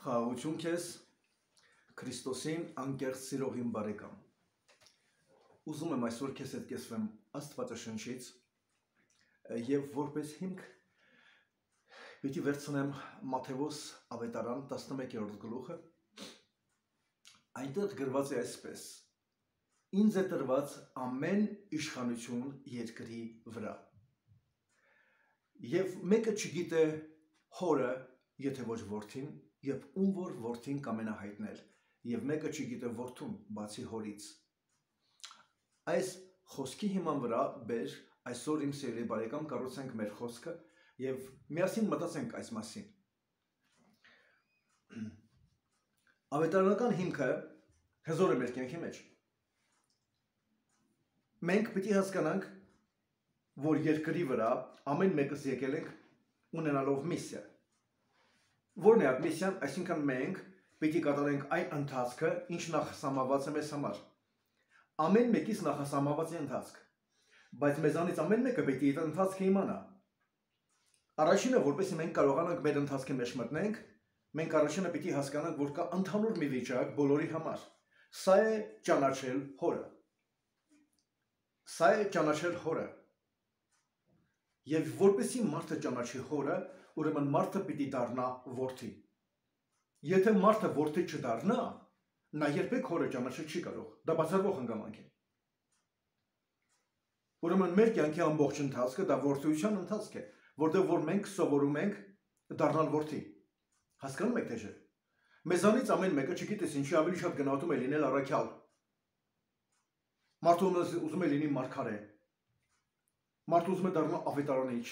Խաղաղություն քեզ Քրիստոսին անկեղծ սիրող իմ բարեկամ։ Ուզում եմ այսօր քեզ հետ կեսվեմ Աստվածաշնչից եւ որպես հիմք պիտի վերցնեմ Մատթեոս ավետարան 11-րդ գլուխը։ Այնտեղ գրված է այսպես. Ինձ է տրված ամեն իշխանություն երկրի վրա։ Եվ մեկը չգիտե հորը, եթե ոչ որդին, եւ ում որ որդին կամենահայտնել, եւ մեկը չգիտե որդուն, բացի հորից։ Այս խոսքի հիման վրա բեր այսօր իմ սիրելի բարեկամ կառուցենք մեր խոսքը եւ միասին մտածենք այս մասին։ Ավետարանական հիմքը հզոր է մեր կյանքի մեջ։ Մենք պիտի հասկանանք, որ երկրի վրա ամեն մեկս եկել ենք ունենալով միսիա։ Որն է այդ միսիան, այսինքն մենք պիտի կատարենք այն ընթացքը, ինչ նախասահմանված է մեզ համար։ Ամեն մեկից նախասահմանված է ընթացք, բայց մեզանից ամեն մեկը պիտի այդ ընթացքը իմանա։ Առաջինը, որպեսզի մենք կարողանանք մեր ընթացքի մեջ մտնենք, մենք առաջինը պիտի հասկանանք, որ կա ընդհանուր մի վիճակ բոլորի համար։ Սա է ճանաչել հորը։ Սա է ճանաչել հորը։ Եվ որպեսզի մարդը ճանաչի հորը, ուրեմն մարդը պիտի դառնա որդի։ Եթե մարդը որդի չդառնա, նա երբեք հորը ճանաչել չի կարող։ Դա բացառվող հանգամանք է։ Ուրեմն մեր կյանքի ամբողջ ընթացքը դա որդիության ընթացք է, որտեղ որ մենք սովորում ենք դառնալ որդի։ Հասկանում եք թե չէ։ Մեզանից ամեն մեկը չգիտես ինչի ավելի շատ գնահատում է լինել առաքյալ։ Մարդը ուզում է լինի մարգարե։ Մարդը ուզում է դառնալ ավետարանիչ։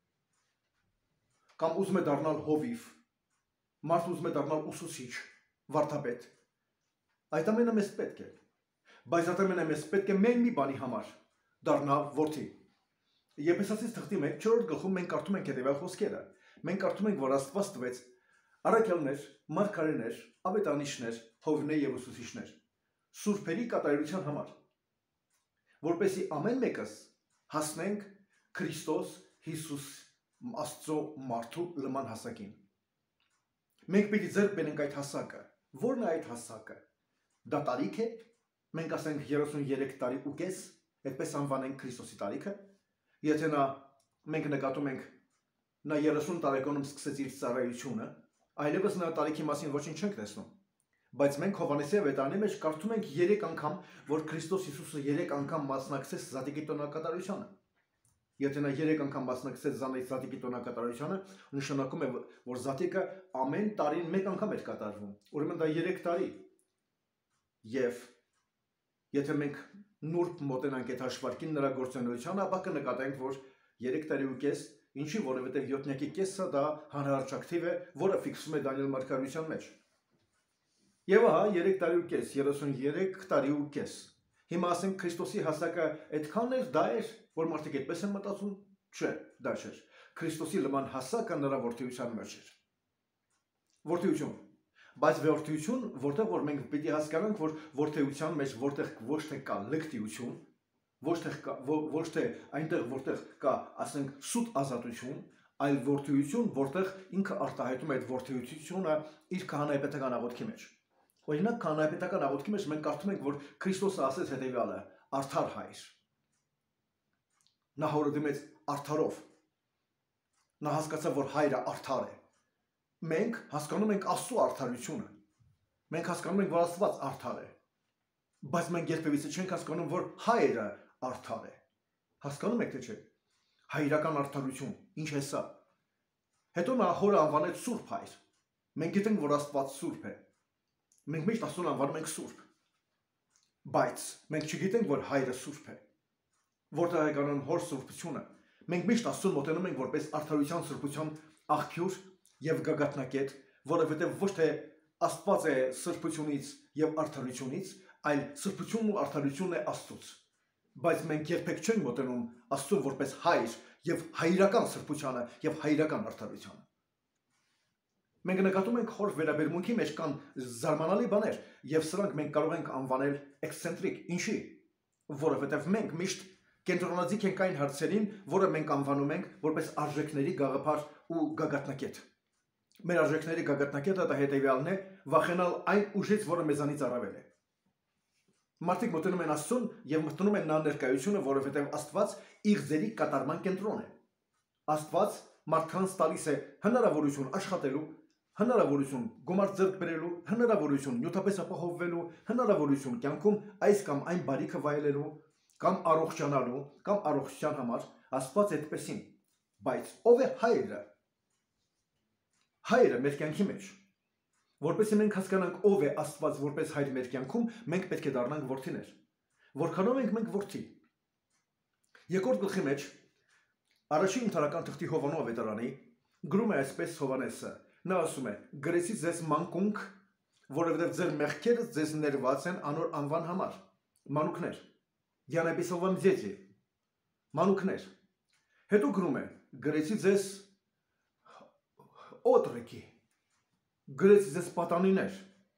Կամ ուզում է դառնալ հովիվ։ Մարդը ուզում է դառնալ ուսուցիչ, վարդապետ։ Այդ ամենը մեզ պետք է։ Բայց այդ ամենը մեզ պետք է միայն մի բանի համար՝ դառնալ որդի։ Եփեսացիս թղթի 1-րդ գլխում մենք կարդում ենք հետևյալ խոսքերը։ Մենք կարդում ենք, որ Աստված տվեց առաքյալներ, մարգարեներ, ավետարանիչներ, հովիվներ եւ ուսուցիչներ սուրբերի կատարելության համար, որպեսզի ամեն մեկս հասնենք Քրիստոս Հիսուս Աստծո մարդու լման հասակին։ Մենք պիտի ձեռք բերենք այդ հասակը։ Ո՞րն է այդ հասակը։ Դա տարիք է։ Մենք ասենք 33 տարի ու կես, այդպես անվանենք Քրիստոսի տարիքը։ Եթե մենք նկատում ենք նա 30 տարեկանում սկսեց իր ծառայությունը, այլևս նրա տարիքի մասին ոչինչ չենք տեսնում։ Բայց մենք Հովհաննեսի ավետարանի մեջ կարդում ենք 3 անգամ, որ Քրիստոս Հիսուսը 3 անգամ մասնակցեց Զատիկի տոնակատարությանը։ Եթե նա 3 անգամ մասնակցեց Զատիկի տոնակատարությանը, նշանակում է, որ Զատիկը ամեն տարին 1 անգամ էր կատարվում։ Ուրեմն դա 3 տարի։ Եվ եթե մենք նուրբ մոտենանք այդ հաշվարկին նրա գործունեությանը, ապա կնկատենք, որ 3 տարի ու կես, ինչի, որովհետև 7-յակի կեսը դա հանրահարճակթիվ է, որը ֆիքսում է Դանիել մարգարեության մեջ։ Եվ ահա 3 տարի ու կես, 33 տարի ու կես։ Հիմա ասենք Քրիստոսի հասակը այդքան էր, դա էր, որ մարդիկ այդպես են մտածում, չէ, դա չէր։ Քրիստոսի լման հասակը նրա որդիության մեջ էր։ Որդիություն։ Բայց որդիություն, որտեղ որ մենք պիտի հասկանանք, որ որդիության մեջ որտեղ ոչ թե կա լկտիություն, ոչ թե այնտեղ որտեղ կա, ասենք, սուտ ազատություն, այլ որդիություն, որտեղ ինքը արտահայտում է այդ որդիությունը իր քահանայապետական աղոթքի մեջ։ Օրինակ, քահանայապետական աղոթքի մեջ մենք կարդում ենք, որ Քրիստոսը ասեց հետևյալը. արդար հայր։ Նա հորը դիմեց արդարով։ Նա հասկացավ, որ հայրը արդար է։ Մենք հասկանում ենք Աստծո արդարությունը։ Մենք հասկանում ենք, որ Աստված արդար է։ Բայց մենք երբևիցե չենք հասկանում, որ հայրը արդար է։ Հասկանում եք թե չէ։ Հայրական արդարություն, ինչ է սա։ Հետո նա հորը անվանեց Սուրբ հայր։ Մենք գիտենք, որ Աստված Սուրբ է։ Մենք միշտ Աստծուն անվանում ենք Սուրբ։ Բայց մենք չգիտենք, որ հայրը Սուրբ է։ Որտեղ է գանում հոր սուրբությունը։ Մենք միշտ Աստծուն մոտենում ենք որպես արդարության սրբության աղբյուր եւ գագաթնակետ, որովհետեւ ոչ թե Աստված է սրբությունից եւ արդարությունից, այլ սրբությունն ու արդարությունն է Աստծուց։ Բայց մենք երբեք չենք մոտենում Աստծուն որպես հայր եւ հայրական սրբությանը եւ հայրական արդարությանը։ Մենք նկատում ենք հոր վերաբերմունքի մեջ կան զարմանալի բաներ եւ սրանք մենք կարող ենք անվանել էքսցենտրիկ։ Ինչի՞։ Որովհետեւ մենք միշտ կենտրոնացիկ ենք այն հարցերին, որը մենք անվանում ենք որպես արժեքների գաղափար ու գագաթնակետ։ Մեր արժեքների գագաթնակետը դա հետևյալն է, վախենալ այն ուժից, որը մեզանից առավել է։ Մարդիկ մտնում են Աստծուն եւ մտնում են նա ներկայությունը, որովհետեւ Աստված իր ձերի կատարման կենտրոն է։ Աստված մարդկանց տալիս է հնարավորություն աշխատելու, հնարավորություն գումար ձեռք բերելու, հնարավորություն նյութապես ապահովվելու, հնարավորություն կյանքում այս կամ այն բարիքը վայելելու, կամ առողջանալու, կամ առողջության համար Աստված այդպեսին։ Բայց ով է հայրը։ Հայրը մեր կյանքի մեջ, որպեսզի մենք հասկանանք ով է Աստված որպես հայր մեր կյանքում, մենք պետք է դառնանք որդիներ։ Որքանով ենք մենք որդի։ Երկրորդ գլխի մեջ առաջին ընթերական թղթի Հովանու ավետարանի գրում է այսպես Հովանեսը, նա ասում է. «Գրեցի ձեզ մանկունք, որովհետև ձեր մեղքերը ձեզ ներված են անոր անվան համար, մանուկներ, я написал вам дети, մանուկներ»։ Հետո գրում է. «Գրեցի ձեզ օտրեկի, գրեցի ձեզ պատանիներ,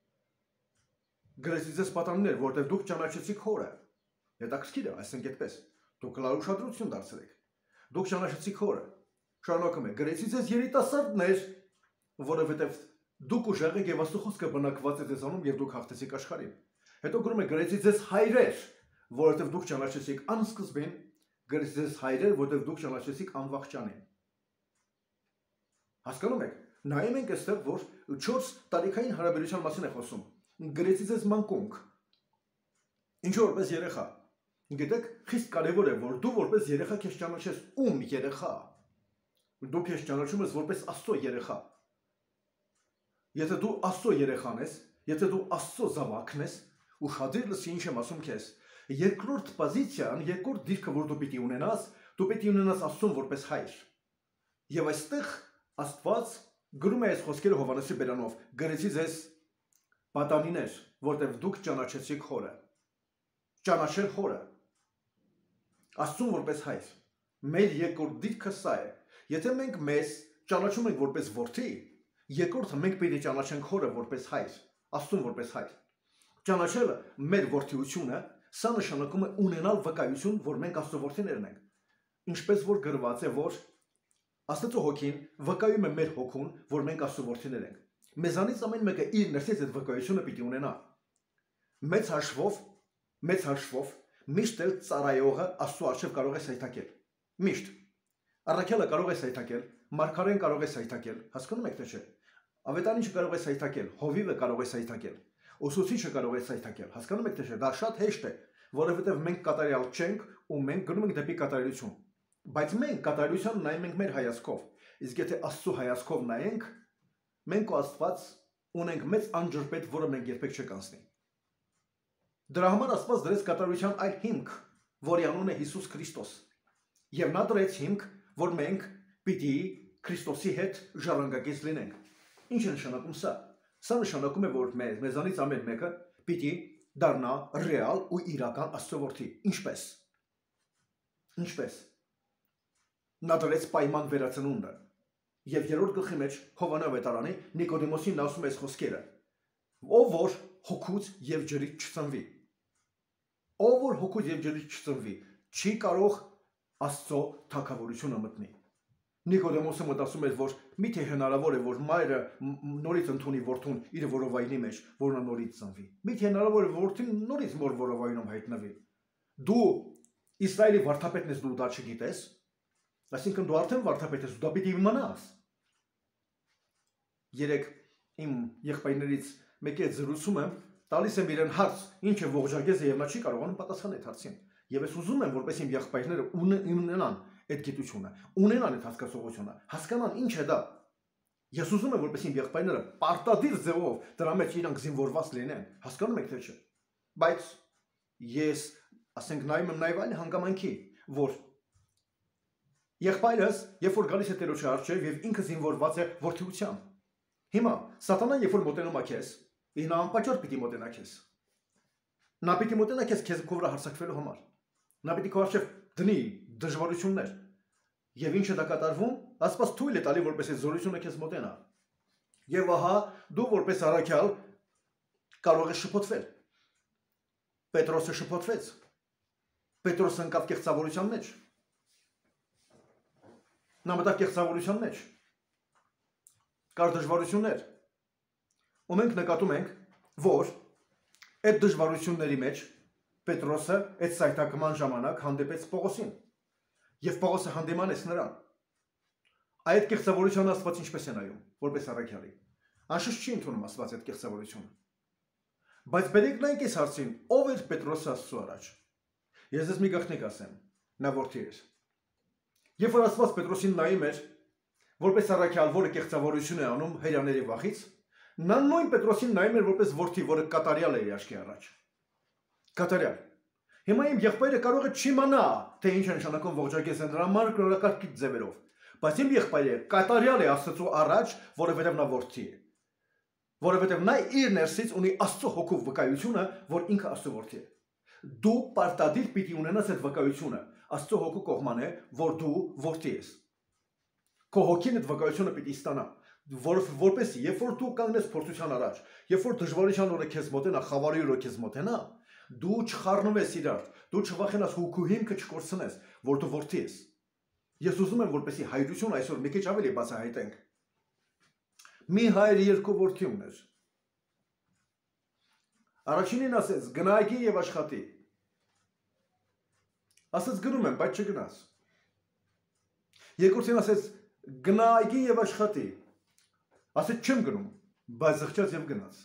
որտեղ դուք ճանաչեցիք հորը»։ Հետաքրքիր է, այսինքն այդպես, դուք լավ ուշադրություն դարձրեք, դուք ճանաչեցիք հորը։ Շարունակում է. «Գրեցի ձեզ երիտասարդներ, որովհետև դուք ուժեղ եք եւ Աստծո խոսքը բնակված է ձեզանում եւ դուք հաղթեցիք աշխարհին»։ Հետո գրում է. «Գրեցի ձեզ հայրեր, որովհետև դուք ճանաչեցիք անսկզբին, գրեցի ձեզ հայրեր, որովհետև դուք ճանաչեցիք անվախճանին»։ Հասկանում եք, նայում ենք այստեղ, որ 4 տարիքային հարաբերության մասին է խոսում։ Գրեցի ձեզ մանկունք։ Ինչու որպես երեխա։ Գիտեք, խիստ կարևոր է, որ դու որպես երեխա քեզ ճանաչես ում երեխա։ Դու քեզ ճանաչում ես որպես Աստծո երեխա։ Եթե դու Աստծո երեխան ես, եթե դու Աստծո զավակն ես, ուշադիր լսի ինչ եմ ասում քեզ։ Երկրորդ պոզիցիան, երկրորդ դիրքը, որ դու պիտի ունենաս, դու պիտի ունենաս Աստծուն որպես հայր։ Եվ այստեղ Աստված գրում է այս խոսքերը Հովհաննեսի բերանով. «Գրեցի ձեզ պատանիներ, որտեղ դուք ճանաչեցիք հորը»։ Ճանաչել հորը։ Աստծուն որպես հայր։ Մեր երկրորդ դիրքը սա է։ Եթե մենք մեզ ճանաչում ենք որպես որդի, երկրորդը մենք պետք է ճանաչենք հորը որպես հայր, Աստծուն որպես հայր։ Ճանաչելը մեր որդիությունը, սա նշանակում է ունենալ վկայություն, որ մենք Աստծո որդիներն ենք։ Ինչպես որ գրված է, որ Աստծո հոգին վկայում է մեր հոգուն, որ մենք Աստծո որդիներ ենք։ Մեզանից ամեն մեկը իր ներսից այդ վկայությունը պիտի ունենա։ Մեծ հաշվով միշտ էլ ծառայողը Աստծո առջև կարող է սայթակել։ Միշտ։ Առաքյալը կարող է սայթակել, մարգարեն կարող է սայթակել, հասկանում եք թե չէ։ Ավետարանիչը կարող է սայթակել, հովիվը կարող է սայթակել, ուսուցիչը կարող է սայթակել, հասկանում եք թե չէ։ Դա շատ հեշտ է, որովհետև մենք կատարյալ չենք ու մենք գնում ենք դեպի կատարելություն։ Բայց մենք կատարելության նայում ենք մեր հայացքով, իսկ եթե Աստծո հայացքով նայենք, մենք ու Աստված ունենք մեծ անջրպետ, որը մենք երբեք չկանցնի։ Դրա համար Աստված դրեց կատարելության այլ հիմք, որի անունը Հիսուս Քրիստոս։ Եվ նա դրեց հիմք, որ մենք պիտի Քրիստոսի հետ ժառանգակից լինենք։ Ինչ է նշանակում սա։ Սա նշանակում է, որ մեզանից ամեն մեկը պիտի դառնա ռեալ ու իրական Աստծո որդի։ Ինչպես։ Նա դրեց պայման վերածնունդը։ Եվ երրորդ գլխի մեջ Հովաննե ավետարանի Նիկոդեմոսին ասում է այս խոսքերը. ով որ հոգուց եւ ջրից չծնվի։ Ով որ հոգուց եւ ջրից չծնվի, չի կարող Աստծո թագավորությունը մտնի։ Նիկոդեմոսը մտածում էր, որ միթե հնարավոր է, որ մայրը նորից ընդունի որդուն իր որովայնի մեջ, որ նա նորից ծնվի։ Միթե հնարավոր է, որ որդին նորից մոր որովայնում հայտնվի։ Դու Իսրայելի վարդապետն ես, դու դա չգիտես։ Այսինքն դու արդեն վարդապետ ես, դա պիտի իմանաս։ Երեք իմ եղբայրներից մեկի հետ զրուցում եմ, տալիս եմ իրեն հարց, ինչ է ողջագեզը, եւ նա չի կարողանում պատասխանել այդ հարցին։ Եվ ես ուզում եմ, որպես իմ եղբայրները ունենան այդ գիտությունը, ունենան այդ հասկացողությունը, հասկանան ինչ է դա։ Ես ուզում եմ, որպես իմ եղբայրները պարտադիր ձևով դրա մեջ իրանք զինվորված լինեն, հասկանում եք թե չէ։ Բայց ես, ասենք, նայում եմ նաեւ այլ հանգամանքի, որ եղբայրս, երբ որ գալիս է Տերոջի առջև եւ ինքը զինվորված է որդիությամբ։ Հիմա Սատանան երբ որ մոտենում է քեզ, նա անպատճառ պիտի մոտենա քեզ։ Նա պիտի մոտենա քեզ քո վրա հարձակվելու համար։ Նա պիտի քո առջև դնի դժվարություններ։ Եվ ինչ է դա կատարվում, Աստված թույլ է տալի, որպես այդ զորությունը քեզ մոտենա։ Եվ ահա դու որպես առաքյալ կարող ես շփոթվել։ Պետրոսը շփոթվեց։ Պետրոսը ընկավ կեղծավորության մեջ։ Նա մտավ կեղծավորության մեջ։ կար դժվարություններ։ Ու մենք նկատում ենք, որ այդ դժվարությունների մեջ Պետրոսը այդ սայթակման ժամանակ հանդիպեց Պողոսին եւ Պողոսը հանդիմանեց նրան։ Այդ կեղծավորությունը Աստված ինչպես է նայում, որպես առաքյալի։ Անշուշտ չի ընդունում Աստված այդ կեղծավորությունը։ Բայց բերեք նայենք այս հարցին, ով էր Պետրոսը Աստծո առաջ։ Ես ձեզ մի գաղտնիք ասեմ, նա որդի էր։ Երբ որ Աստված Պետրոսին նայում էր, որպես առաքյալ, որը կեղծավորություն է անում հրեաների վախից, նա նույն Պետրոսին նայում էր որպես որդի, որը կատարյալ է իր աչքի առաջ։ Կատարյալ։ Հիմա իմ եղբայրը կարող է չիմանա, թե ինչ է նշանակում ողջակեզն հրամանրը կրոնական ձևերով, բայց իմ եղբայրը կատարյալ է Աստծո առաջ, որովհետև նա որդի է։ Որովհետև նա իր ներսից ունի Աստծո հոգու վկայությունը, որ ինքը Աստծո որդի է։ Դու պարտադիր պիտի ունենաս այդ վկայությունը Աստծո հոգու կողման է, որ դու որդի ես։ Քո հոգին այդ վկայությունը պիտի ստանա, որպեսզի երբ որ դու կանգնես փորձության առաջ, երբ որ դժվարության օրը քեզ մոտենա, խավարի օրը քեզ մոտենա, դու չխառնվես իրար, դու չվախենաս հոգու հիմքը չկորցնես, որ դու որդի ես։ Ես ուզում եմ, որպեսզի հայրություն այսօր մի քիչ ավելի բացահայտենք։ Մի հայր երկու որդի ուներ։ Առաջինին ասեց՝ գնայքի եւ աշխատի։ Ասեց գնում եմ, բայց չգնաս։ Երկրորդին ասեց գնայքի եւ աշխատի։ Ասեց չեմ գնում, բայց զղջաց եւ գնաց։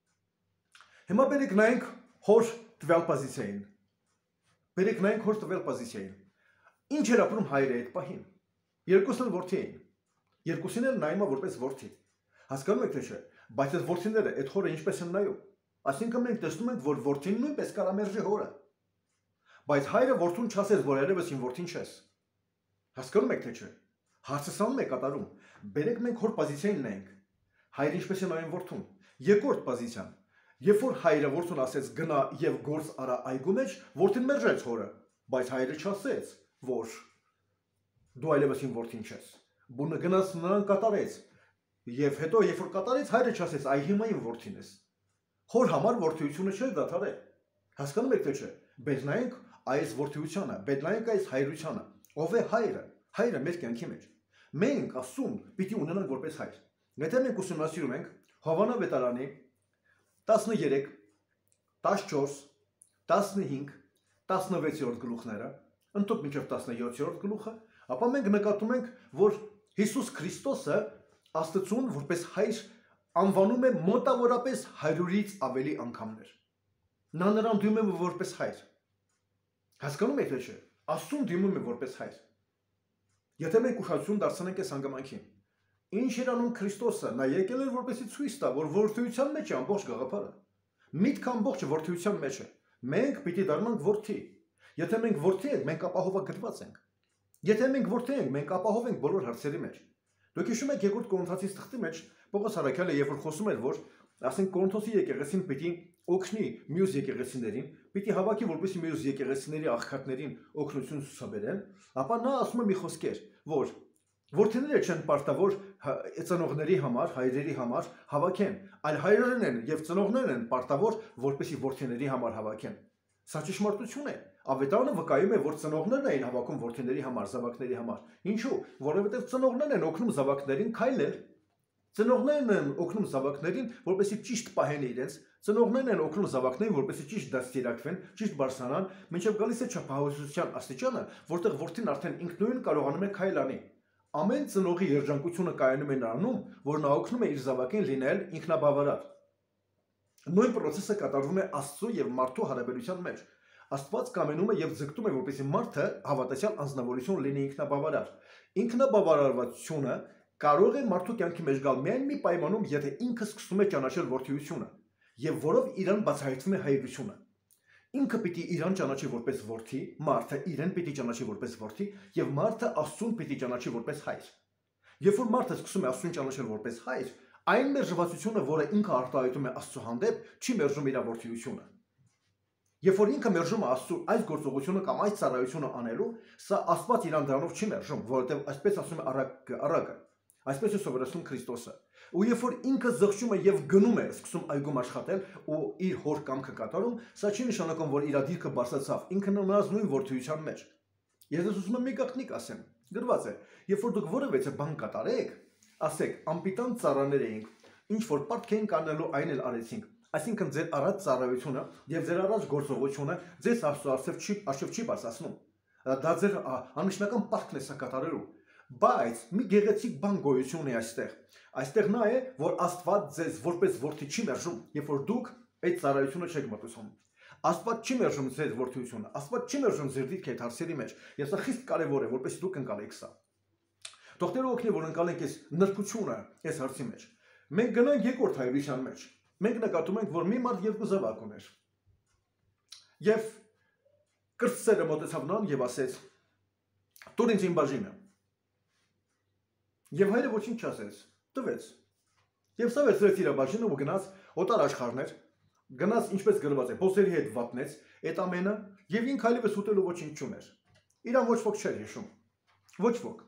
Հիմա բերեք նայենք հոր տվյալ պոզիցիային։ Բերեք նայենք հոր տվյալ պոզիցիային։ Ինչ էր ապրում հայրը այդ պահին։ Երկուսն էլ որդի էին։ Երկուսին էլ նայում որպես որդի։ Հասկանում եք թե չէ, բայց այդ որդիները այդ հորը ինչպես են նայում։ Այսինքն մենք տեսնում ենք, որ որդին նույնպես կարամերժի հորը։ Բայց հայրը որդուն չասեց, որ երևս իմ որդին չես։ Հասկանում եք թե չէ։ Հարցը սանում է կատարում։ Բերեք մենք հոր պոզիցիային նայենք։ Հայրը ինչպես է նայում որդուն։ Երկրորդ պոզիցիան։ Երբ որ հայրը որդուն ասեց գնա եւ գործ արա այգու մեջ, որդին մերժեց հորը, բայց հայրը չասեց, որ դու այլևս իմ որդին չես։ Բունը գնաց նրան կատարեց։ Եվ հետո երբ որ կատարեց, հայրը չասեց, այ հիմա իմ որդին ես։ Հոր համար որդիությունը չէր դադարել։ Հասկանում եք թե չէ։ Բայց նայենք այս որդիությանը, բայց նայենք այս հայրությանը։ Ով է հայրը։ Հայրը մեր կյանքի մեջ։ Մենք ասում պիտի ունենանք որպես հայր։ Եթե մենք ուսումնասիրում ենք Հովանա վետարանի 13, 14, 15, 16-րդ գլուխները, ընդհանուր մինչև 17-րդ գլուխը, ապա մենք նկատում ենք, որ Հիսուս Քրիստոսը Աստծուն որպես հայր անվանում է մոտավորապես 100-ից ավելի անգամներ։ Նա նրան դիմում է որպես հայր։ Հասկանում եք թե չէ։ Աստծուն դիմում է որպես հայր։ Եթե մենք ուշադրություն դարձնենք այս հանգամանքին, ինչ էր անում Քրիստոսը, նա եկել էր որպեսզի ցույց տա, որ որդիության մեջ է ամբողջ գաղափարը։ Միտքը ամբողջ որդիության մեջ է։ Մենք պիտի դառնանք որդի։ Եթե մենք որդի ենք, մենք ապահովագրված ենք։ Եթե մենք որդի ենք, մենք ապահով ենք բոլոր հարցերի մեջ։ Դուք հիշում եք երկրորդ Կորինթացիս թղթի մեջ Պողոս առաքյալը երբ որ խոսում էր, որ ասենք Կորինթոսի եկեղեցին պիտի օգնի մյուս եկեղեցիներին, պիտի հավաքի որպեսզի մյուս եկեղեցիների աղքատներին օգնություն ցուցաբերեն, ապա նա ասում է մի խոսքեր, որ որդիները չեն պարտավոր ծնողների համար, հայրերի համար հավաքեն, այլ հայրերն են եւ ծնողներն են պարտավոր որպեսզի որդիների համար հավաքեն։ Սա ճշմարտություն է։ Ավետարանը վկայում է, որ ծնողներն էին հավաքում որդիների համար, զավակների համար։ Ինչու՞, որովհետև ծնողներն են օգնում զավակներին քայլել։ Ծնողներն են օգնում զավակներին, որպեսզի ճիշտ պահեն իրենց, ծնողներն են օգնում զավակներին, որպեսզի ճիշտ դաստիարակվեն, ճիշտ բարձրանան, մինչև գալիս է չափահոսության աստիճանը, որտեղ որդին արդեն ինքնուրույն կարողանում է քայլ անի։ Ամեն ծնողի երջանկությունը կայանում է նրանում, որ նա օգնում է իր զավակին լինել ինքնաբավարար։ Նույն process-ը կատարվում է Աստծո եւ մարդու հարաբերության մեջ։ Աստված կամենում է եւ ձգտում է, որպեսզի մարդը հավատացյալ անձնավորություն լինի ինքնաբավարար։ Ինքնաբավարարվածությունը կարող է մարդու կյանքի մեջ գալ միայն մի պայմանում, եթե ինքը սկսում է ճանաչել որդիությունը եւ որով իրան բացահայտվում է հայրությունը։ Ինքը պիտի իրան ճանաչի որպես որդի, մարդը իրեն պիտի ճանաչի որպես որդի եւ մարդը Աստծուն պիտի ճանաչի որպես հայր։ Երբ որ մարդը սկսում է Աստծուն ճանաչել որպես հայր, այն մերժվածությունը, որը ինքը արտահայտում է Աստծո հանդեպ, չի մերժում իր որդիությունը։ Երբ որ ինքը մերժում է Աստծո այս գործողությունը կամ այս ծառայությունը անելու, սա Աստված իրան դրանով չի մերժում, որովհետև այսպես ասում է առակը, այսպես է սովորեցնում Քրիստոսը։ Ու երբ որ ինքը զղջում է եւ գնում է, սկսում այգում աշխատել ու իր հոր կամքը կատարում, սա չի նշանակում, որ իր դիրքը բարձրացավ, ինքը մնաց նույն որդիության մեջ։ Ես ուզում եմ մի գաղտնիք ասեմ։ Գրված է, երբ որ դուք որևէ բան կատարեք, ասեք, անպիտան ծառաներ էինք, ինչ որ պատք էինք անելու, այն էլ արեցինք։ Այսինքն ձեր առաջ ծառայությունը եւ ձեր առաջ գործողությունը ձեզ արշիվ չի բացասնում։ Դա ձեր անմիջնական պատքն է սա կատարելու։ Բայց մի գեղեցիկ բան գոյություն է այստեղ։ Այստեղ նա է, որ Աստված ձեզ որպես որդի չի մերժում, երբ որ դուք այդ ծառայությունը չեք մտցում։ Աստված չի մերժում ձեր որդիությունը, Աստված չի մերժում ձեր դիրքը այդ հարցերի մեջ։ Եվ սա խիստ կարևոր է, որպեսզի դուք ընկալեք սա։ Թող Տերը օգնի, որ ընկալենք այս նրբությունը այս հարցի մեջ։ Մենք գնանք երկրորդ հայրության մեջ։ Մենք նկատում ենք, որ մի մարդ երկու զավակ ուներ։ Եվ կրտսերը մոտեցավ նրան եւ ասեց. «Տուր ինձ իմ բաժինը»։ Եվ հայրը ոչինչ չասեց, տվեց։ Եվ սա վերցրեց իր բաժինը ու գնաց օտար աշխարհներ, գնաց ինչպես գրված է, փոսերի հետ վատնեց այդ ամենը եւ ինքը այլևս ուտելու ոչինչ չուներ։ Իրան ոչ ոք չէր հիշում։ Ոչ ոք։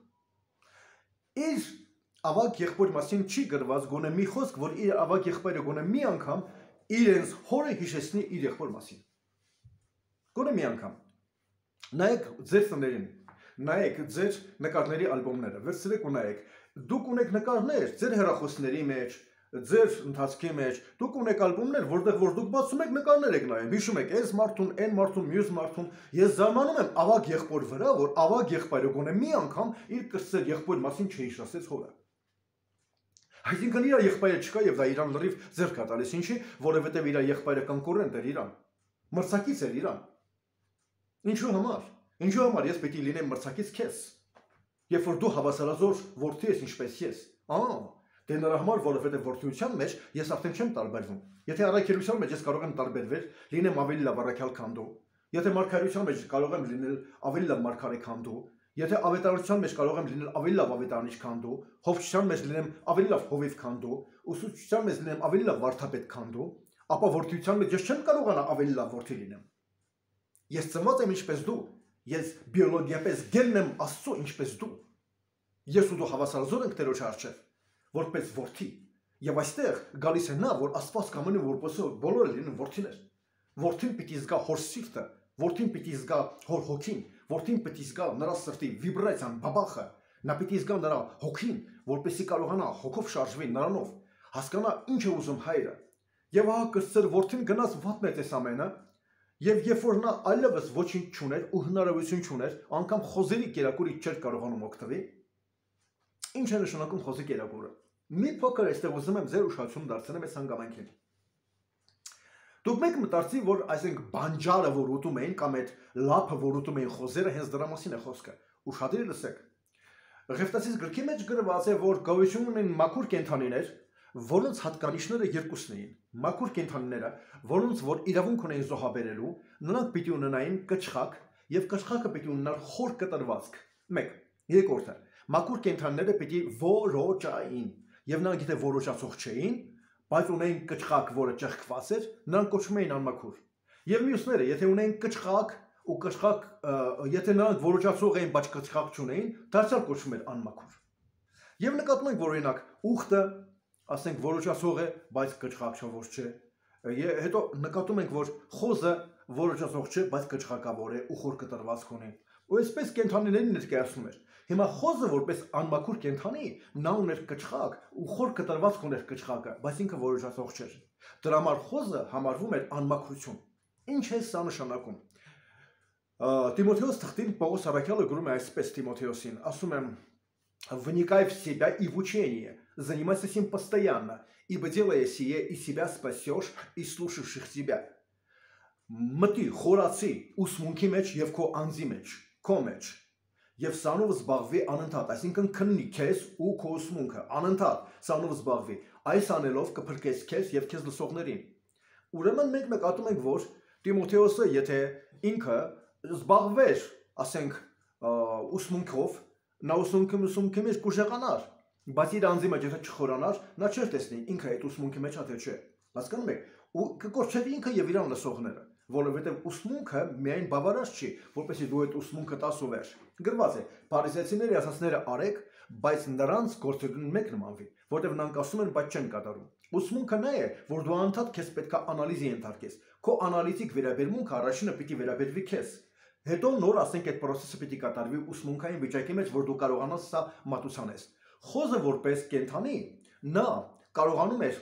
Իր ավագ եղբոր մասին չի գրված գոնե մի խոսք, որ իր ավագ եղբայրը գոնե մի անգամ իրենց հորը հիշեցնի իր եղբոր մասին։ Գոնե մի անգամ։ Նայեք ձեր տներին, նայեք ձեր նկարների ալբոմները, վերցրեք ու նայեք։ Դուք ունեք նկարներ ձեր հեռախոսների մեջ, ձեր ընթացքի մեջ, դուք ունեք ալբոմներ, որտեղ որ դուք բացում եք նկարներ եք նայում, հիշում եք այս մարդուն, այն մարդուն, մյուս մարդուն։ Ես զարմանում եմ ավագ եղբոր վրա, որ ավագ եղբայրը գոնե մի անգամ իր կրտսեր եղբոր մասին չհիշեցրեց հորը։ Այսինքն իր եղբայրը չկա եւ դա իրան լրիվ ձեռք է տալիս, ինչի, որովհետեւ իր եղբայրը կոնկուրենտ էր իրան, մրցակից էր իրան։ Ինչու համար։ Ինչու համար ես պետք է լինեմ մրցակից քեզ։ Երբ որ դու հավասարազոր որդի ես ինչպես ես։ Դե նրա համար, որովհետեւ որդիության մեջ ես արդեն չեմ տարբերվում։ Եթե առաքելության մեջ ես կարող եմ տարբերվել, լինեմ ավելի լավ առաքյալ քան դու։ Եթե մարգարեության մեջ կարող եմ լինել ավելի լավ մարգարե քան դու։ Եթե ավետարանության մեջ կարող եմ լինել ավելի լավ ավետարանիչ քան դու, հովչության մեջ լինեմ ավելի լավ հովիվ քան դու, ուսուցչության մեջ լինեմ ավելի լավ վարդապետ քան դու, ապա որդիության մեջ ես չեմ կարողանա ավելի լավ որդի լինեմ։ Ես ծնված եմ ինչպես դու, ես բիոլոգիապես գենն եմ Աստծո ինչպես դու։ Ես ու դու հավասարազոր ենք Տերոջ առջև, որպես որդի։ Եվ այստեղ գալիս է նա, որ Աստված կամենում որպես բոլորը լինեն որդիներ։ Որդին պիտի զգա հոր սիրտը, որդին պիտի զգա հոր հոգին, որդին պիտի զգա նրա սրտի վիբրացիան, բաբախը, նա պիտի զգա նրա հոգին, որպեսզի կարողանա հոգով շարժվի նրանով, հասկանա ինչ է ուզում հայրը։ Եվ ահա կրտսեր որդին գնաց վատնեց այս ամենը, եւ երբ որ նա այլևս ոչինչ չուներ ու հնարավորություն չուներ, անգամ խոզերի կերակուրից չէր կարողանում օգտվել։ Ինչ է նշանակում խոզի կերակուրը։ Մի փոքր այստեղ ուզում եմ ձեր ուշադրությունը դարձնեմ այս հանգամանքին։ Դուք մեկ մտածի, որ այսինքն բանջարը, որ ուտում էին, կամ այդ լափը, որ ուտում էին խոզերը, հենց դրա մասին է խոսքը։ Ուշադրի լսեք։ Ղեֆտացիս գրքի մեջ գրված է, որ գոյություն ունեն մաքուր կենդանիներ, որոնց հատկանիշները երկուսն էին։ Մաքուր կենդանիները, որոնց որ իրավունք ունեին զոհաբերելու, նրանք պիտի ունենային կչխակ, եւ կչխակը պիտի ունենար խոր կտրվածք։ 1. Երկրորդը, մաքուր կենդանիները պիտի որոճային, եւ նրանք եթե որոճացող չէին, բայց ունեին կչխակ, որը ճեղքված էր, նրանք կոչվում էին անմաքուր։ Եվ մյուսները, եթե ունեին կչխակ ու կչխակ, եթե նրանք որոճացող էին, բայց կչխակ չունեին, դարձյալ կոչվում էր անմաքուր։ Եվ նկատում ենք, որ օրինակ ուխտը, ասենք որոճացող է, բայց կչխակչավոր չէ։ Հետո նկատում ենք, որ խոզը որոճացող չէ, բայց կչխակավոր է ու խոր կտրվածք ունի։ Ու այսպես կենդանիներին ներկայացնում էր։ Հիմա խոզը որպես անմաքուր կենդանի, նա ուներ կչխակ ու խոր կտրվածք ուներ կչխակը, բայց ինքը որոճացող չէր։ Դրա համար խոզը համարվում էր անմաքրություն։ Ինչ է սա нշանակում։ Тимотеос թղթին Պողոս առաքյալը գրում է այսպես Тимотеոսին, ասում է. «Вникай в себя и в учение, занимайся этим постоянно, ибо делая сие, и себя спасешь, и слушавших тебя». Մտի, խորացի, ուսմունքի մեջ եւ քո անձի մեջ, քո մեջ։ Եվ սանով զբաղվի անընդհատ, այսինքն քննի քեզ ու քո ուսմունքը, անընդհատ սանով զբաղվի։ Այս անելով կփրկես քեզ եւ քեզ լսողներին։ Ուրեմն մենք նկատում ենք, որ Տիմոթեոսը, եթե ինքը զբաղվեր, ասենք, ուսմունքով, նա ուսմունքի մեջ կուժեղանար, բայց իր անձի մեջ եթե չխորանար, նա չէր տեսնի ինքը այդ ուսմունքի մեջ է թե չէ։ Հասկանում եք, ու կկորչվի ինքը եւ իր լսողները, որովհետեւ ուսմունքը միայն բավարար չի, որպեսզի դու այդ ուսմունքը տաս ու վեր։ Գրված է. «Փարիսեցիների ասածները արեք, բայց նրանց գործերին մեկ նմանվի, որտեղ նրանք ասում են, բայց չեն կատարում»։ Ուսմունքը նա է, որ դու անդադ քեզ պետքա անալիզի ենթարկես։ Քո անալիտիկ վերաբերմունքը առաջինը պիտի վերաբերվի քեզ։ Հետո նոր ասենք այդ process-ը պիտի կատարվի ուսմունքային վիճակի մեջ, որ դու կարողանաս սա մատուցանես։ Խոզը որպես կենդանի նա կարողանում էր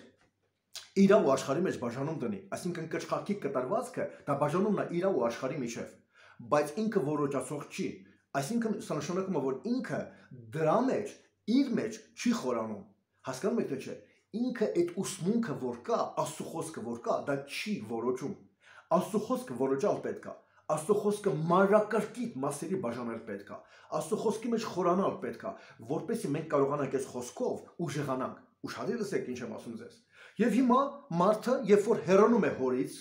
իրա ու աշխարհի մեջ բաժանում դնի, այսինքն կչխակի կտրվածքը դա բաժանում նա իրա ու աշխարհի միջև, բայց ինքը որոճացող չի, այսինքն սա նշանակում է, որ ինքը դրա մեջ իր մեջ չի խորանում, հասկանում եք թե չէ, ինքը այդ ուսմունքը որ կա, Աստծո խոսքը որ կա, դա չի որոճում, Աստծո խոսքը որոճալ պետք է, Աստծո խոսքը մանրակրկիտ մասերի բաժանել պետք է, Աստծո խոսքի մեջ խորանալ պետք է, որպեսզի մենք կարողանանք այս խոսքով ուժեղանանք, ուշադիր լսեք ինչ եմ ասում ձեզ։ Եվ հիմա մարդը, երբ որ հեռանում է հորից,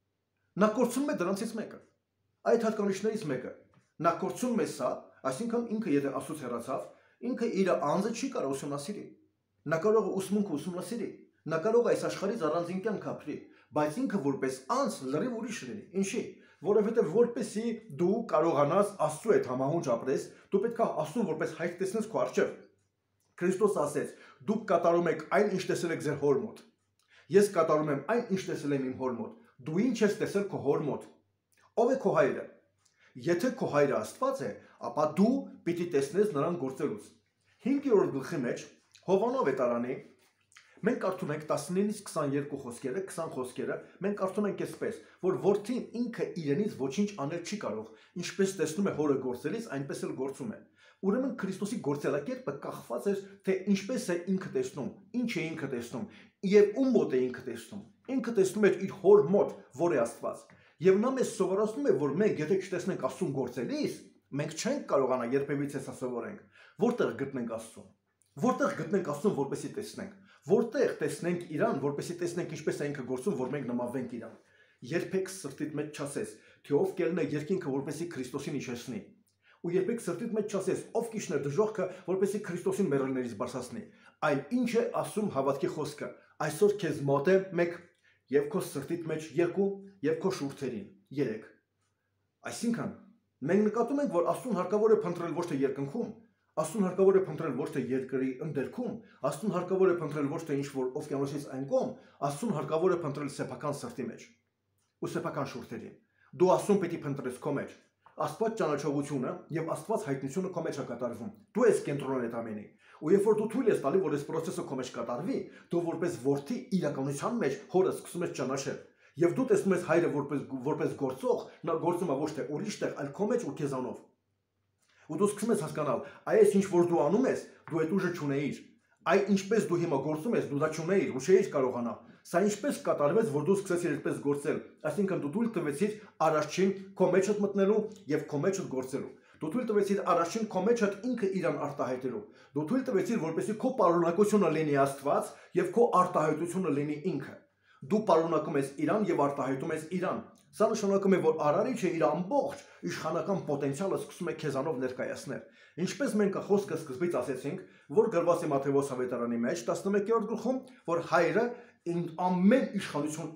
նա կորցնում է դրանցից մեկը։ Այդ հատկանիշներից մեկը։ Նա կորցնում է սա, այսինքն ինքը եթե Աստծուց հեռացավ, ինքը իր անձը չի կարող ուսումնասիրի։ Նա կարող է ուսմունքը ուսումնասիրի։ Նա կարող է այս աշխարհից առանձին կյանք ապրի, բայց ինքը որպես անձ լրիվ ուրիշ լինի։ Ինչի՞։ Որովհետև որպեսի դու կարողանաս Աստծո հետ համահունչ ապրես, դու պետք է Աստծուն որպես հայր տեսնես քո առջև։ Քրիստոս ասեց. դուք կատարում եք այն, ինչ տեսել եք ձեր հոր մոտ։ Ես կատարում եմ այն, ինչ տեսել եմ իմ հոր մոտ։ Դու ինչ ես տեսել քո հոր մոտ։ Ով է քո հայրը։ Եթե քո հայրը Աստված է, ապա դու պիտի տեսնես նրան գործելուց։ 5-րդ գլխի մեջ Հովաննես ավետարանի մենք կարդում ենք 19-ից 22 խոսքերը, 20 խոսքերը, մենք կարդում ենք այսպես, որ որդին ինքը իրենից ոչինչ անել չի կարող, ինչպես տեսնում է հորը գործելիս, այնպես էլ գործում է։ Ուրեմն Քրիստոսի գործելակերպը կախված էր, թե ինչպես է ինքը տեսնում, ինչ է ինքը տեսնում, եւ ում մոտ է ինքը տեսնում։ Ինքը տեսնում էր իր հոր մոտ, որ է Աստված։ Եվ նա մեզ սովորացնում է, որ մենք եթե չտեսնենք Աստծուն գործելիս, մենք չենք կարողանա երբևիցե սա սովորենք։ Որտեղ գտնենք Աստծուն։ Որտեղ գտնենք Աստծուն, որպեսզի տեսնենք։ Որտեղ տեսնենք իրան, որպեսզի տեսնենք ինչպես է ինքը գործում, որ մենք նմանվենք իրան։ Երբեք սրտիդ մեջ չասես, թե ով կելն է երկինքը, որպեսզի Քրիստոսին իջեցնի։ Ու երբեք սրտիդ մեջ չասես, ով կիշն է դժոխքը, որպեսզի Քրիստոսին մեռելներից բարձրացնի։ Այլ ինչ է ասում հավատքի խոսքը։ Այսօր քեզ մոտ է 1, եւ քո սրտիդ մեջ 2, եւ քո շուրթերին 3։ Այսինքն մենք նկատում ենք, որ Աստծուն հարկավոր է փնտրել ոչ թե երկնքում, Աստծուն հարկավոր է փնտրել ոչ թե երկրի ընդերքում, Աստծուն հարկավոր է փնտրել ոչ թե ինչ-որ օվկիանոսից այն կողմ, Աստծուն հարկավոր է փնտրել սեփական սրտի մեջ ու սեփական շուրթերին։ Դու Աստծուն պիտի փնտրես քո մեջ։ Աստված ճանաչողությունը եւ Աստված հայտնությունը քո մեջ է կատարվում։ Դու ես կենտրոնն այդ ամենի։ Ու երբ որ դու թույլ ես տալի, որ այս process-ը քո մեջ կատարվի, դու որպես որդի իրականության մեջ հորը սկսում ես ճանաչել։ Եվ դու տեսնում ես հայրը որպես գործող, նա գործում է ոչ թե ուրիշ տեղ, այլ քո մեջ ու քեզանով։ Ու դու սկսում ես հասկանալ, այս ինչ որ դու անում ես, դու այդ ուժը չունեիր։ Այ ինչպես դու հիմա գործում ես, դու դա չունեիր, ու չէիր կարողանա։ Սա ինչպես կատարվեց, որ դու սկսեցիր այդպես գործել։ Այսինքն դու թույլ տվեցիր առաջին քո մեջդ մտնելու եւ քո մեջդ գործելու։ Դու թույլ տվեցիր առաջին քո մեջդ ինքը իրան արտահայտելու։ Դու թույլ տվեցիր, որպեսզի քո պարունակությունը լինի Աստված եւ քո արտահայտությունը լինի ինքը։ Դու պարունակում ես իրան եւ արտահայտում ես իրան։ Սա նշանակում է, որ Արարիչը իր ամբողջ իշխանական պոտենցիալը սկսում է քեզանով ներկայացնել։ Ինչպես մենք խոսքը սկզբից ասեցինք, որ գրված է Մատթեոս ավետարանի մեջ 11-րդ գլխում, որ հայրը ամեն իշխանություն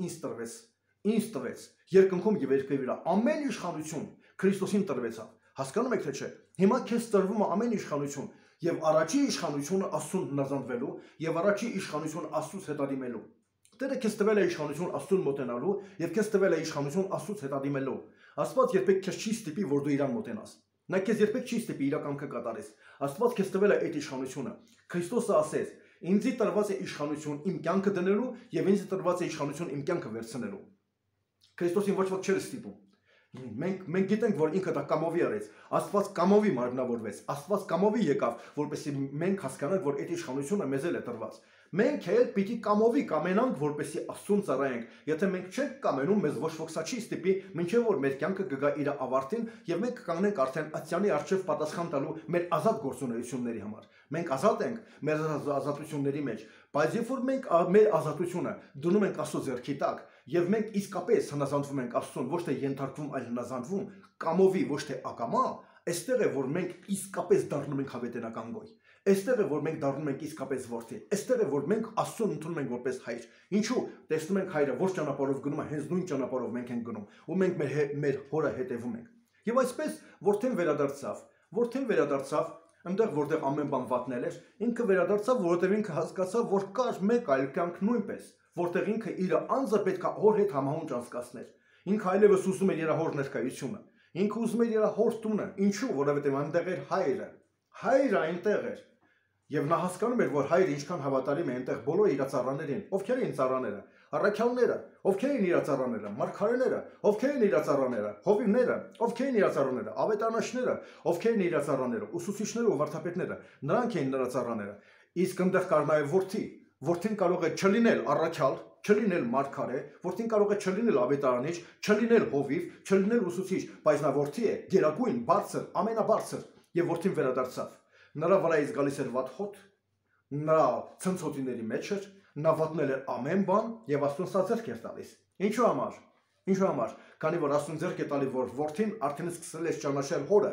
ինձ տվեց, երկնքում եւ երկրի վրա, ամեն իշխանություն Քրիստոսին տրվեցավ։ Հասկանում եք թե չէ։ Հիմա քեզ տրվում է ամեն իշխանություն եւ առաջի իշխանությունը Աստծուն հնազանդվելու եւ առաջի իշխանությունը Աստծուց հետադիմելու։ Տերը քեզ տվել է իշխանություն Աստծուն մոտենալու եւ քեզ տվել է իշխանություն Աստծուց հետադիմելու։ Աստված երբեք քեզ չի ստիպի, որ դու իրան մոտենաս։ Նա քեզ երբեք չի ստիպի իր կամքը կատարես։ Աստված քեզ տվել է այդ իշխանությունը։ Քրիստոսը ասեց. «Ինձի տրված է իշխանություն իմ կյանքը դնելու եւ ինձի տրված է իշխանություն իմ կյանքը վերցնելու»։ Քրիստոսին ոչ ոք չէր ստիպում։ Մենք գիտենք, որ ինքը դա կամովի արեց։ Աստված կամովի մարմնավորվեց։ Աստված կամովի եկավ, որպեսզի մենք հասկանանք, որ այդ իշխանությունը մեզ էլ է տրված։ Մենք էլ պիտի կամովի կամենանք, որպեսզի Աստծուն ծառայենք։ Եթե մենք չենք կամենում, մեզ ոչ ոք սա չի ստիպի, մինչև որ մեր կյանքը կգա իր ավարտին եւ մենք կկանգնենք արդեն Ատյանի առջև պատասխան տալու մեր ազատ գործունեությունների համար։ Մենք ազատ ենք մեր ազատությունների մեջ, բայց երբ որ մենք մեր ազատությունը դնում ենք Աստծո ձեռքի տակ եւ մենք իսկապես հնազանդվում ենք Աստծուն, ոչ թե ենթարկվում, այլ հնազանդվում, կամովի, ոչ թե ակամա, այստեղ է, որ մենք իսկապես դառնում ենք հավետենական գոյ։ Այստեղ է, որ մենք դառնում ենք իսկապես որդի։ Այստեղ է, որ մենք Աստծուն ընդունում ենք որպես հայր։ Ինչու՞։ Տեսնում ենք հայրը ոչ ճանապարհով գնում է, հենց նույն ճանապարհով մենք ենք գնում, ու մենք մեր հորը հետևում ենք։ Եվ այսպես որդին վերադարձավ, այնտեղ որտեղ ամեն բան վատնել էր, ինքը վերադարձավ, որովհետև ինքը հասկացավ, որ կար մեկ այլ կյանք նույնպես, որտեղ ինքը իր անձը պետք է հոր հետ համահունչ անցկացներ։ Ինքը այլևս ուզում էր իր հոր ներկայությունը։ Ինքը ուզում էր իր հոր տունը։ Ինչու՞։ Որովհետև այնտեղ էր հայրը։ Հայրը այնտեղ էր։ Եվ նա հասկանում էր, որ հայրը ինչքան հավատարիմ է այնտեղ բոլոր իր ծառաներին, ովքեր էին ծառաները, առաքյալները, ովքեր էին իր ծառաները, մարգարեները, ովքեր էին իր ծառաները, հովիվները, ովքեր էին իր ծառաները, ավետարանիչները, ովքեր էին իր ծառաները, ուսուցիչները ու վարդապետները, նրանք էին նրա ծառաները։ Իսկ այնտեղ կար նաև որդի, որդին կարող է չլինել առաքյալ, չլինել մարգարե, որդին կարող է չլինել ավետարանիչ, չլինել հովիվ, չլինել ուսուցիչ, բայց նա որդի է, գերագույն, բարձր, ամենաբարձր, եւ որդին վերադարձավ։ Նրա վրայից գալիս էր վատ հոտ, նրա ցնցոտիների մեջ էր, նա վատնել էր ամեն բան եւ Աստծուն սա ձեռք էր տալիս։ Ինչու համար։ Քանի որ Աստծուն ձեռք է տալի, որ որդին արդեն սկսել է ճանաչել հորը։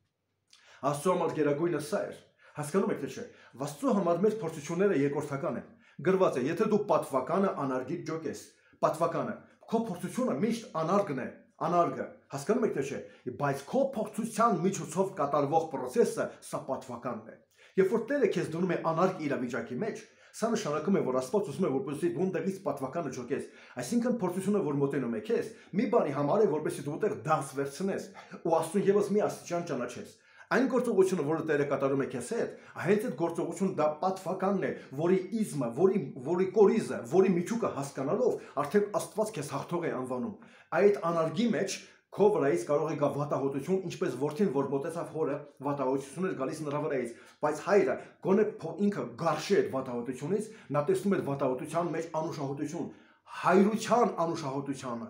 Աստծո համար գերագույնը սա էր։ Հասկանում եք թե չէ։ Աստծո համար մեր փորձությունները երկրորդական են։ Գրված է, եթե դու պատվականը անարգիտ ջոկես, պատվականը, քո փորձությունը միշտ անարգն է, անարգը, հասկանում եք թե չէ, բայց քո փորձության միջոցով կատարվող process-ը սա պատվականն է։ Երբ որ Տերը քեզ դնում է անարգ իրավիճակի մեջ, սա նշանակում է, որ Աստված ուզում է, որպեսզի դու ընդեղից պատվականը ջոկես, այսինքն փորձությունը, որ մոտենում է քեզ, մի բանի համար է, որպեսզի դու ուտեղ դաս վերցնես, ու Աստծուն եւս մի աստիճան ճանաչես։ Այն գործողությունը, որը Տերը կատարում է քեզ հետ, հենց այդ գործողությունը դա պատվականն է, որի իզմը, որի կորիզը, որի միջուկը հասկանալով, արդեն Աստված քեզ հաղթող է անվանում։ Այդ անարգի մեջ քո վրայից կարող է գա վատահոտություն, ինչպես որդին, որ մոտեցավ հորը, վատահոտություն էր գալիս նրա վրայից, բայց հայրը գոնե ինքը գարշի այդ վատահոտությունից, նա տեսնում էր վատահոտության մեջ անուշահոտություն, հայրության անուշահոտությունը,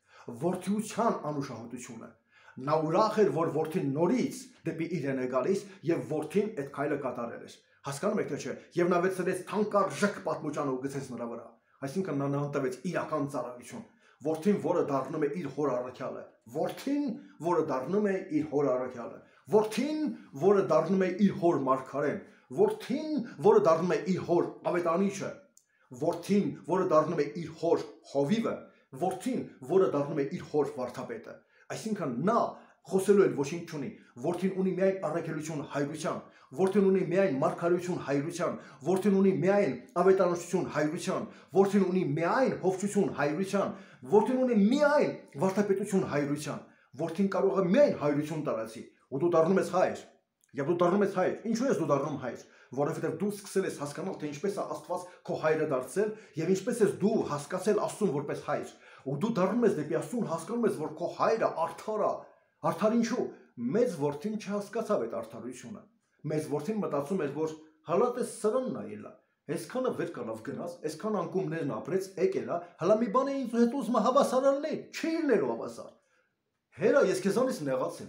որդիության անուշահոտությունը։ Նա ուրախ էր, որ որդին նորից դեպի իրեն է գալիս եւ որդին այդ քայլը կատարել էր։ Հասկանում եք թե չէ։ Եվ նա վերցրեց թանկարժեք պատմուճանը ու գցեց նրա վրա։ Այսինքն նա տվեց իրական ծառայություն։ Որդին, որը դառնում է իր հոր առաքյալը, որդին, որը դառնում է իր հոր առաքյալը, որդին, որը դառնում է իր հոր մարգարեն, որդին, որը դառնում է իր հոր ավետարանիչը, որդին, որը դառնում է իր հոր հովիվը, որդին, որը դառնում է իր հոր վարդապետը։ Այսինքն նա խոսելու էլ ոչինչ չունի, որդին ունի միայն առաքելություն հայրության, որդին ունի միայն մարգարեություն հայրության, որդին ունի միայն ավետարանչություն հայրության, որդին ունի միայն հովչություն հայրության, որդին ունի միայն վարդապետություն հայրության, որդին կարող է միայն հայրություն տարածի, ու դու դառնում ես հայր, եւ դու դառնում ես հայր, ինչու ես դու դառնում հայր, որովհետեւ դու սկսել ես հասկանալ, թե ինչպես է Աստված քո հայրը դարձել եւ ինչպես ես դու հասկացել Աստծուն որպես հայր, ու դու դառնում ես դեպի Աստծուն, հասկանում ես, որ քո հայրը արդար է, արդար ինչու, մեծ որդին չհասկացավ այդ արդարությունը, մեծ որդին մտածում էր, որ հալա տես սրանն է ելա, այսքանը վեր կալավ գնաց, այսքան անկումներն ապրեց, եկել է, հալա մի բան է ինձ հետ ուզում հավասարալն է, չի ելնելու հավասար, հերա ես քեզանից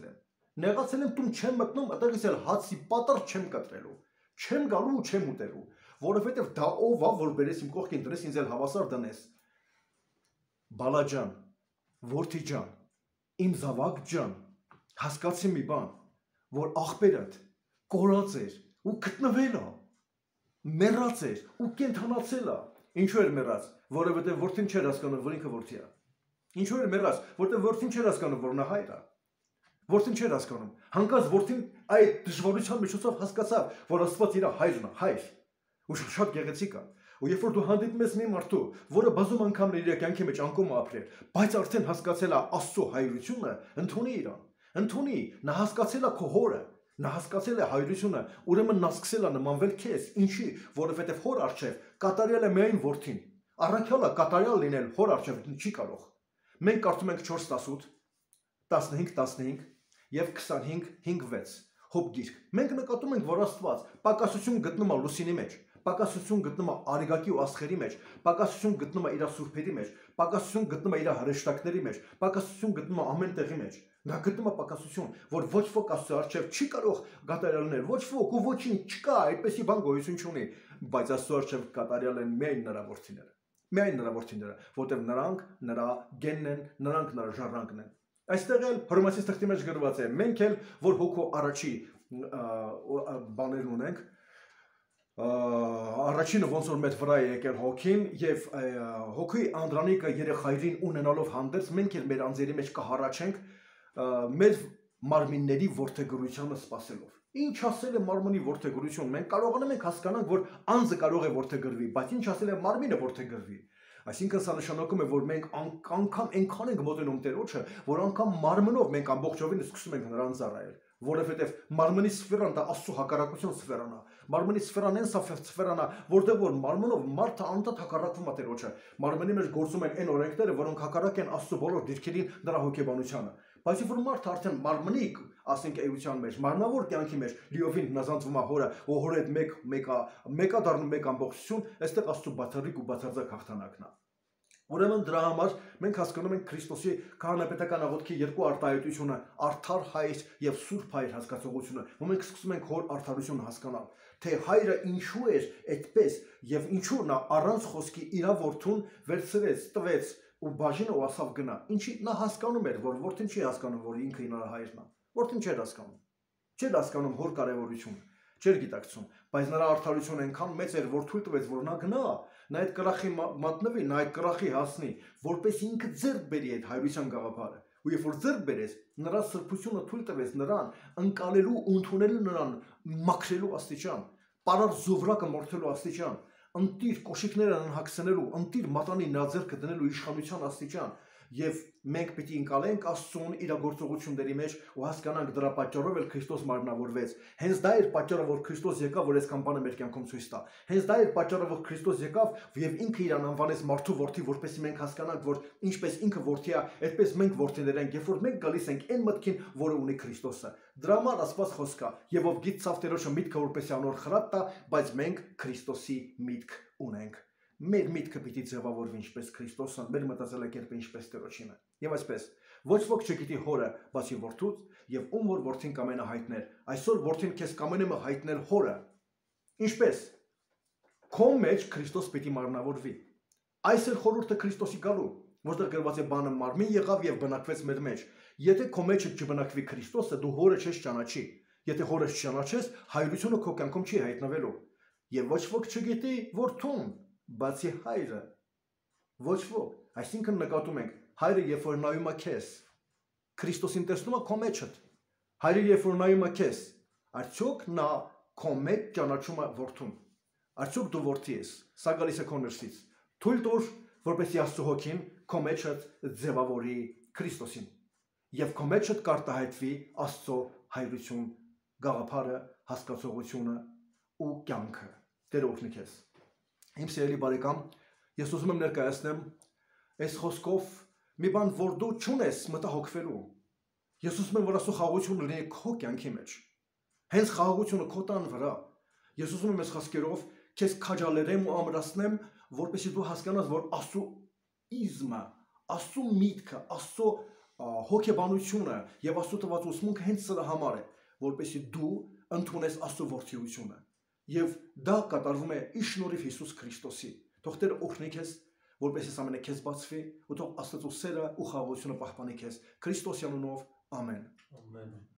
նեղացել եմ տուն չեմ մտնում, այդտեղից էլ հացի պատար չեմ կտրելու, չեմ գալու ու չեմ ուտելու, որովհետև դա ով է, որ բերես իմ կողքին դրես ինձ էլ հավասար դնես։ Բալաջան, որդի ջան, իմ զավակ ջան, հասկացի մի բան, որ աղբերդ կորած էր ու գտնվել է, մեռած էր ու կենդանացել է։ Ինչու էր մեռած, որովհետև որդին չէր հասկանում, որ ինքը որդի է։ Ինչու էր մեռած, որովհետև որդին չէր հասկանում, որ նա հայր է։ Որդին չէր հասկանում, հանկարծ որդին այդ դժվարության միջոցով հասկացավ, որ Աստված իր հայրն է, հայր, ու շատ գեղեցիկ է։ Ու երբ որ դու հանդիպում ես մի մարդու, որը բազում անգամներ իր կյանքի մեջ անկում է ապրել, բայց արդեն հասկացել է Աստծո հայրությունը, ընդունի իրան, ընդունի, նա հասկացել է քո հորը, նա հասկացել է հայրությունը, ուրեմն նա սկսել է նմանվել քեզ, ինչի, որովհետև հոր առջև կատարյալ է միայն որդին, առաքյալը կատարյալ լինել հոր առջև չի կարող։ Մենք կարդում ենք 4:18, 15:15 եւ 25:5-6 Հոբ գիրք։ Մենք նկատում ենք, որ Աստված պակասություն գտնում է լուսինի մեջ, պակասություն գտնում է արեգակի ու աստղերի մեջ, պակասություն գտնում է իր սուրբերի մեջ, պակասություն գտնում է իր հրեշտակների մեջ, պակասություն գտնում է ամեն տեղի մեջ։ Նա գտնում է պակասություն, որ ոչ ոք Աստծո առջև չի կարող կատարյալներ, ոչ ոք ու ոչինչ չկա, այդպեսի բան գոյություն չունի, բայց Աստծո առջև կատարյալ են միայն նրա որդիները։ Միայն նրա որդիները, որտեղ նրանք նրա գենն են, նրանք նրա ժառանգն են։ Այստեղ էլ Հռոմեացիս թղթի մեջ գրված է, մենք էլ որ հոգու առաջի բաներն ունենք, առաջինը ոնց որ մեր վրա է եկել հոգին եւ հոգի անդրանիկը երեխայրին ունենալով հանդերձ մենք էլ մեր անձերի մեջ կհառաչենք մեր մարմինների որդեգրությանը սпасելով։ Ինչ ասել է մարմնի որդեգրություն, մենք կարողանում ենք հասկանանք, որ անձը կարող է որդեգրվի, բայց ինչ ասել է մարմինը որդեգրվի։ Այսինքն սա նշանակում է, որ մենք անգամ այնքան ենք մոտենում Տերոջը, որ անգամ մարմնով մենք ամբողջովին սկսում ենք նրան ծառայել, որովհետև մարմնի սֆերան դա Աստծո հակառակություն սֆերան է, Մարմնի սֆերան են սա սֆերանա, որտեղ որ մարմնով մարդը անընդհատ հակառակվում է Տերոջը։ Մարմնի մեջ գործում են այն օրենքները, որոնք հակառակ են Աստծո բոլոր դիրքերին, նրա հոգեբանությանը։ Բայց if որ մարդը արդեն մարմնի, ասենք էության մեջ, մարմնավոր կյանքի մեջ լիովին հնազանդվում է հորը, ու հորը այդ մեկա դառնում մեկ ամբողջություն, այստեղ Աստծո բացառիկ ու բացարձակ հաղթանակն է։ Ուրեմն դրա համար մենք հասկանում ենք Քրիստոսի քահանապետական աղոթքի երկու արտահայտությունը՝ արդար հայր եւ սուրբ հայր հասկացողությունը, ու մենք սկսում ենք հոր արդարությունը հասկանալ, թե հայրը ինչու էր այդպես եւ ինչու նա առանց խոսքի իր որդուն վերցրեց, տվեց ու բաժինը ու ասավ գնա։ Ինչի նա հասկանում էր, որ որդին չի հասկանում, որ ինքը իր հայրն է։ Որդին չէր հասկանում։ Չէր հասկանում հոր կարևորությունը, չէր գիտակցում, բայց նրա արդարությունը այնքան մեծ էր, որ թույլ տվեց, որ նա գնա, նա այդ կրախի մատնվի, նա այդ կրախի հասնի, որպես ինքը ձեռք բերի այդ հայրության գաղափարը։ Ու երբ որ ձեռք բերեց, նրա սրբությունը թույլ տվեց նրան ընկալելու, ընդունելու նրան, մաքրելու աստիճան, պարար զովրակը մորթելու աստիճան, ընտիր կոշիկները անհագցնելու, ընտիր մատանի նրա ձեռքը դնելու իշխանության աստիճան, եւ մենք պիտի ընկալենք Աստծուն իր գործողությունների մեջ ու հասկանանք դրա պատճառով էլ Քրիստոս մարմնավորվեց։ Հենց դա էր պատճառը, որ Քրիստոս եկավ, որ այսքան բանը մեր կյանքում ցույց տա։ Հենց դա էր պատճառը, որ Քրիստոս եկավ եւ ինքը իրան անվանեց մարդու որդի, որպեսզի մենք հասկանանք, որ ինչպես ինքը որդի է, այդպես մենք որդիներ ենք, երբ որ մենք գալիս ենք այն մտքին, որը ունի Քրիստոսը։ Դրա համար Աստված խոսք է, եւ ով գիծ ցավ Տերոջը միտքը որպեսզի անոր խրատ տա, բայց մենք Քրիստոսի միտք ունենք։ Մեր միտքը պիտի ձևավորվի ինչպես Քրիստոսը, մեր մտածելակերպը ինչպես Տերոջինը։ Եվ այսպես, ոչ ոք չգիտի հորը, բացի որդուց, եւ ում որ որդին կամենա հայտնել։ Այսօր որդին քեզ կամենում է հայտնել հորը։ Ինչպես։ Քո մեջ Քրիստոս պիտի մարմնավորվի։ Այս է խորհուրդը Քրիստոսի գալու, որտեղ գրված է բանը մարմին եղավ եւ բնակվեց մեր մեջ։ Եթե քո մեջ չբնակվի Քրիստոսը, դու հորը չես ճանաչի։ Եթե հորը չճանաչես, հայրությունը քո կյանքում չի հայտնվելու։ Եվ ոչ ոք չգիտի որդուն, բացի հայրը, ոչ ոք, այսինքն նկատում ենք, հայրը երբ որ նայում է քեզ, Քրիստոսին տեսնում է քո մեջդ, հայրը երբ որ նայում է քեզ, արդյոք նա քո մեջ ճանաչում է որդուն, արդյոք դու որդի ես, սա գալիս է քո ներսից, թույլ տուր, որպեսզի Աստծո հոգին քո մեջդ ձևավորի Քրիստոսին, եւ քո մեջդ կարտահայտվի Աստծո հայրություն, գաղափարը, հասկացողությունը ու կյանքը, Տերը օգնի քեզ։ Իմ սիրելի բարեկամ, ես ուզում եմ ներկայացնեմ այս խոսքով մի բան, որ դու չունես մտահոգվելու։ Ես ուզում եմ, որ Աստծո խաղաղությունը լինի քո կյանքի մեջ։ Հենց խաղաղությունը քո տան վրա։ Ես ուզում եմ այս խոսքերով քեզ քաջալերեմ ու ամրացնեմ, որպեսզի դու հասկանաս, որ Աստծո իզմը, Աստծո միտքը, Աստծո հոգեբանությունը եւ Աստծո տված ուսմունքը հենց սրա համար է, որպեսզի դու ընդունես Աստծո որդիությունը։ Եվ դա կատարվում է իր շնորհիվ Հիսուս Քրիստոսի։ Թող Տերը օգնի քեզ, որպեսզի սա ամենը քեզ բացվի, ու թող Աստծո սերը ու խաղաղությունը պահպանի քեզ։ Քրիստոսի անունով ամեն։